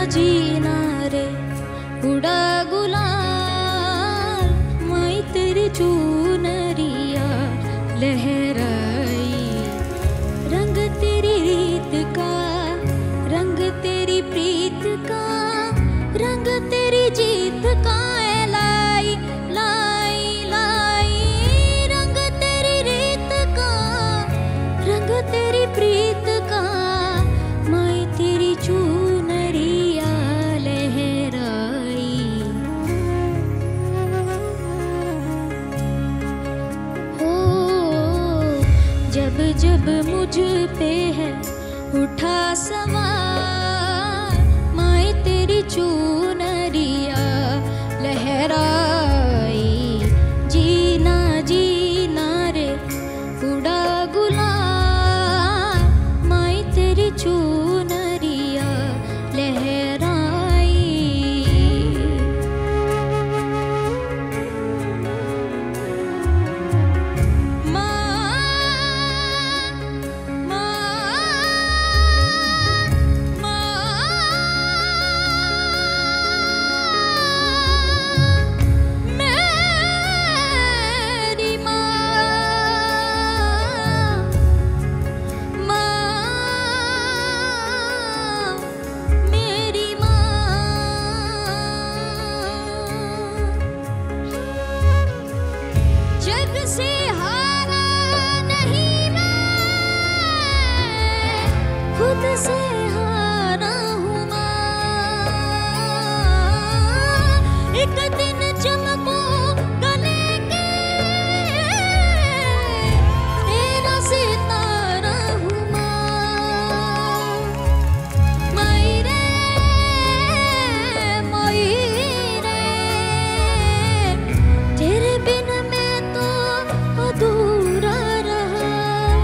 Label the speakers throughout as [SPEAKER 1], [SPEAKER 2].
[SPEAKER 1] जीना रे उड़ा गुलाल मैं तेरी चुनरिया लहराई रंग तेरी रीत का रंग तेरी प्रीत का रंग तेरी जीत का लाई लाई लाई रंग तेरी रीत का रंग तेरी प्रीत का मैं तेरी चुनरिया लहराई हो जब जब मुझ पे है उठा सवार मैं तेरी चुनरिया लहराई जीना जीना रे उड़ा गुलाल मैं तेरी चुनरिया लहराई से हारा हूँ माँ एक दिन चमको गले के तेरा सितारा हूँ माँ मायरे तेरे बिन मैं तो अधूरा रहा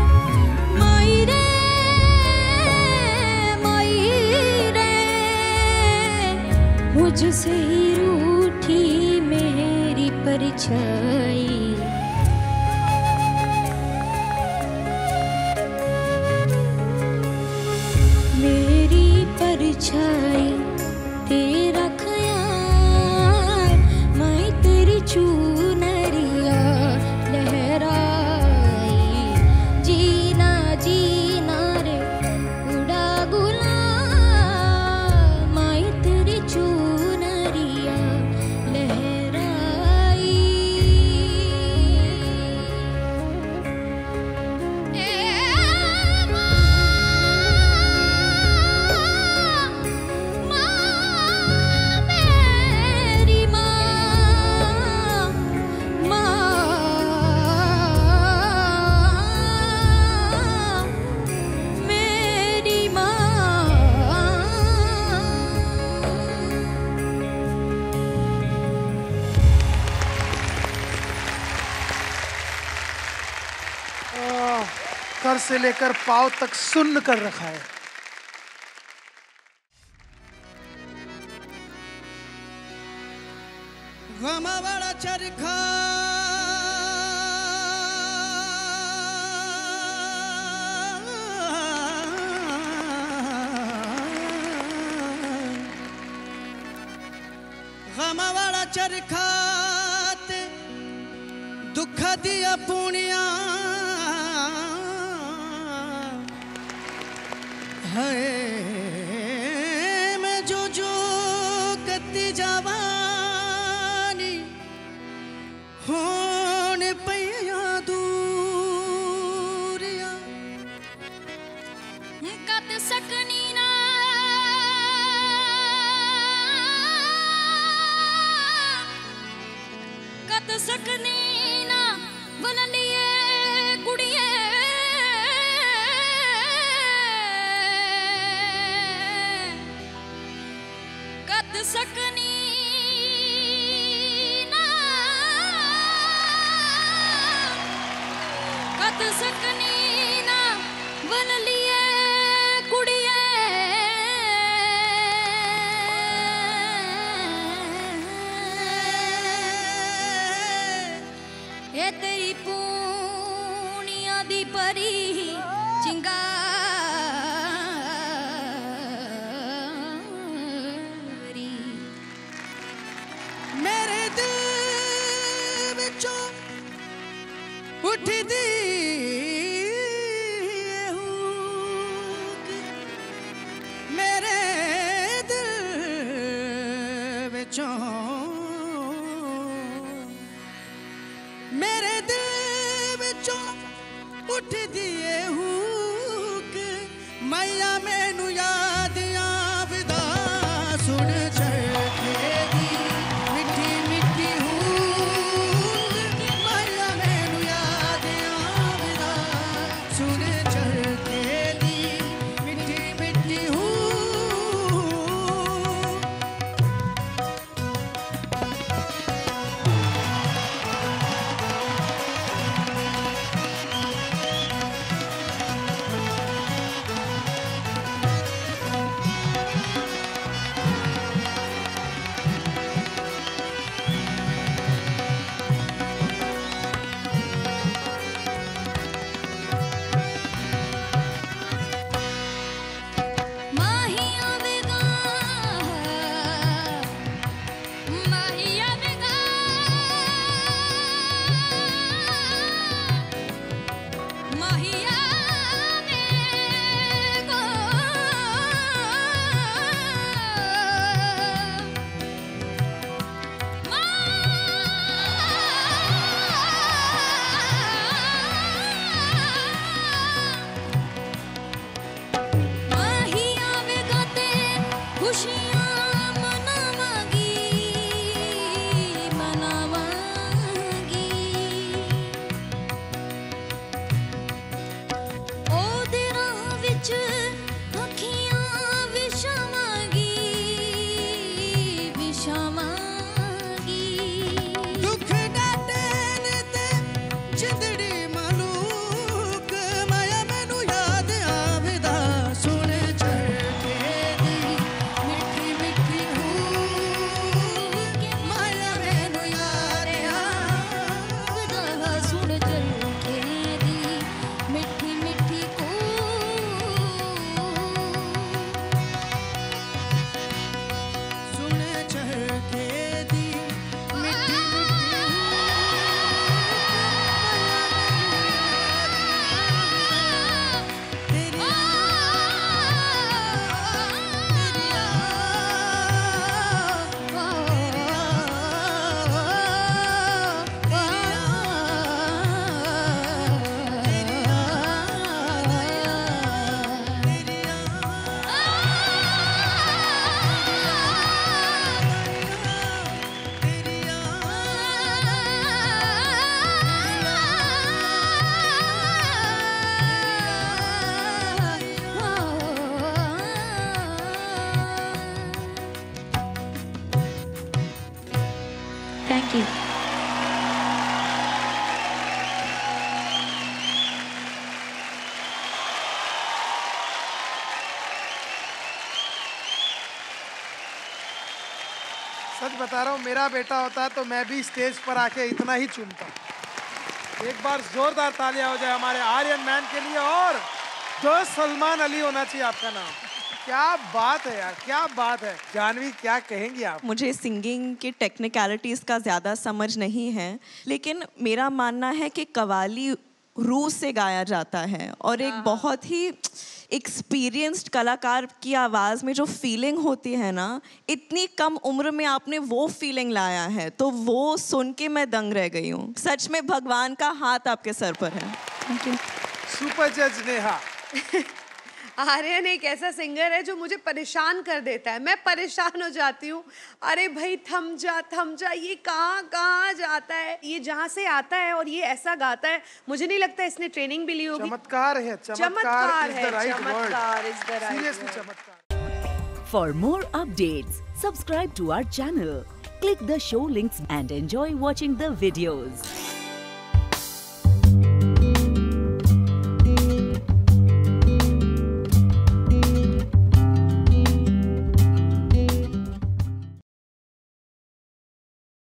[SPEAKER 1] मुझसे ही रूठी मेरी परछाई मेरी परछाई तेरा ख्याल मैं तेरी चुनरिया लहराई जीना जीना रे उड़ा गुलाल मैं तेरी चुनरिया लहराई मेरी
[SPEAKER 2] सर से लेकर पांव तक सुन्न कर रखा है।
[SPEAKER 3] गमा बड़ा चरखा गमा बड़ा चरखा ते दुख दिया पुनिया है मैं जो कत्ती जवानी होने पैया दूरिया
[SPEAKER 1] कद सकनी ना कद सकनी ना बुन लिए कुड़िए कद सकनी ना कद सकनी ना बुन लिए कुड़िए ये तेरी पूनिया दी परी चिंगारी
[SPEAKER 3] मैया मैनू याद आविदा सुन चरखे दी मिठी मिठी हूँ मैया मैनू याद आविदा सुन चरखे दी मिठी मिठी हूँ
[SPEAKER 1] Thank you.
[SPEAKER 2] सच बता रहा हूँ, मेरा बेटा होता तो मैं भी स्टेज पर आके इतना ही चूमता। एक बार जोरदार तालियां हो जाए हमारे आर्यन मैन के लिए। और जो सलमान अली होना चाहिए आपका नाम। क्या बात है यार, क्या बात है। जानवी, क्या कहेंगी आप?
[SPEAKER 4] मुझे सिंगिंग की टेक्निकलिटीज़ का ज़्यादा समझ नहीं है, लेकिन मेरा मानना है कि कव्वाली रूह से गाया जाता है और एक बहुत ही एक्सपीरियंस्ड कलाकार की आवाज़ में जो फीलिंग होती है ना, इतनी कम उम्र में आपने वो फीलिंग लाया है, तो वो सुन के मैं दंग रह गई हूँ। सच में भगवान का हाथ आपके सर पर है। Thank you.
[SPEAKER 2] सुपर जज नेहा।
[SPEAKER 5] आर्यन एक ऐसा सिंगर है जो मुझे परेशान कर देता है, मैं परेशान हो जाती हूँ। अरे भाई थम जा, ये कहाँ जाता है, ये जहाँ से आता है और ये ऐसा गाता है। मुझे नहीं लगता इसने ट्रेनिंग भी ली होगी।
[SPEAKER 2] चमत्कार है, चमत्कार is the right word. Seriously, चमत्कार।
[SPEAKER 6] For more updates, subscribe to our channel, click the show links and enjoy watching the videos.